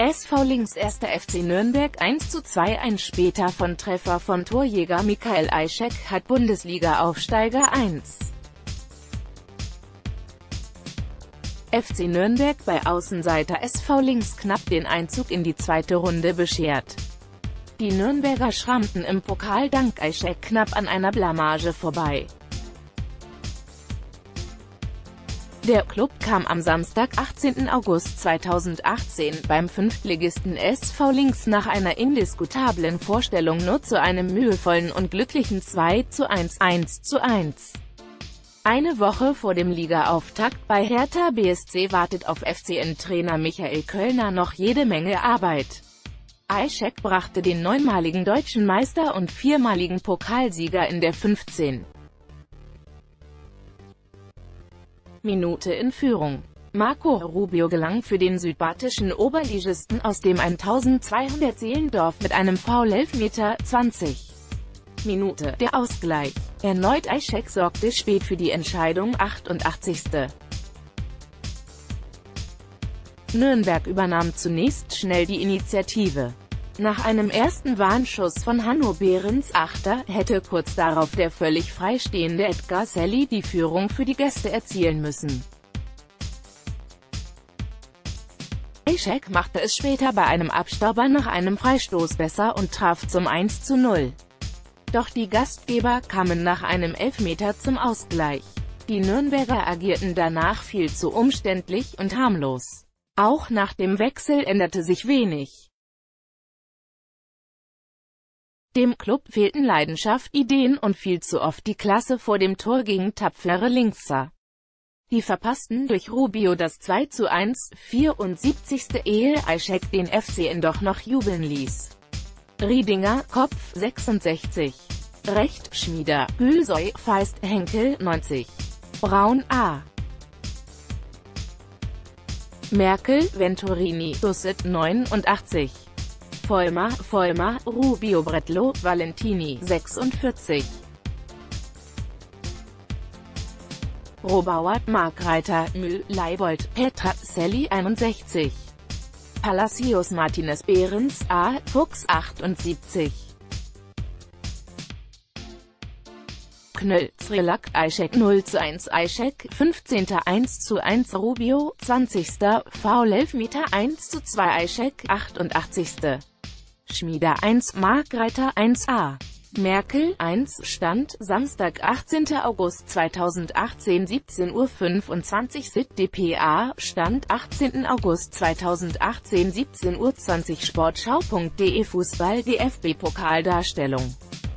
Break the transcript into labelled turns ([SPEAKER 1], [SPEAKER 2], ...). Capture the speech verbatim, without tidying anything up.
[SPEAKER 1] S V Links erster F C Nürnberg eins zu zwei. Ein später von Treffer von Torjäger Michael Aischek hat Bundesliga-Aufsteiger eins. F C Nürnberg bei Außenseiter S V Links knapp den Einzug in die zweite Runde beschert. Die Nürnberger schrammten im Pokal dank Aischek knapp an einer Blamage vorbei. Der Klub kam am Samstag, achtzehnten August zweitausendachtzehn, beim Fünftligisten S V Links nach einer indiskutablen Vorstellung nur zu einem mühevollen und glücklichen zwei zu eins, eins zu eins. Eine Woche vor dem Ligaauftakt bei Hertha B S C wartet auf F C N-Trainer Michael Kölner noch jede Menge Arbeit. Aischek brachte den neunmaligen deutschen Meister und viermaligen Pokalsieger in der fünfzehnten Minute in Führung. Marco Rubio gelang für den südbadischen Oberligisten aus dem eintausendzweihundert Seelendorf mit einem Foul-Elfmeter. zwanzigste Minute der Ausgleich. Erneut Aischek sorgte spät für die Entscheidung. achtundachtzigste Nürnberg übernahm zunächst schnell die Initiative. Nach einem ersten Warnschuss von Hanno Behrens, Achter, hätte kurz darauf der völlig freistehende Edgar Selly die Führung für die Gäste erzielen müssen. Aischek machte es später bei einem Abstauber nach einem Freistoß besser und traf zum eins zu null. Doch die Gastgeber kamen nach einem Elfmeter zum Ausgleich. Die Nürnberger agierten danach viel zu umständlich und harmlos. Auch nach dem Wechsel änderte sich wenig. Dem Klub fehlten Leidenschaft, Ideen und viel zu oft die Klasse vor dem Tor gegen tapfere Linkser. Die verpassten durch Rubio das zwei zu eins, vierundsiebzigste ehe Aischek den F C N doch noch jubeln ließ. Riedinger, Kopf, sechsundsechzig. Recht, Schmieder, Gülsoy, Feist, Henkel, neunzig. Braun, A. Merkel, Venturini, Dusset, neunundachtzig. Vollmer, Vollmer, Rubio, Bretlo, Valentini, sechsundvierzig. Robauer, Markreiter, Mühl, Leibold, Petra, Selly, einundsechzig. Palacios, Martinez, Behrens, A. Fuchs, achtundsiebzig. Knöll, Zrilak, Aischek, null zu eins. Aischek, fünfzehnter eins zu eins. Rubio, zwanzigster Foul-Elfmeter, eins zu zwei. Aischek, achtundachtzigste Schmieder, eins. Markreiter, eins a. Merkel, eins. Stand, Samstag, achtzehnten August zweitausendachtzehn, siebzehn Uhr fünfundzwanzig. S I T dpa, Stand, achtzehnten August zweitausendachtzehn, siebzehn Uhr zwanzig. Sportschau punkt de Fußball D F B-Pokaldarstellung.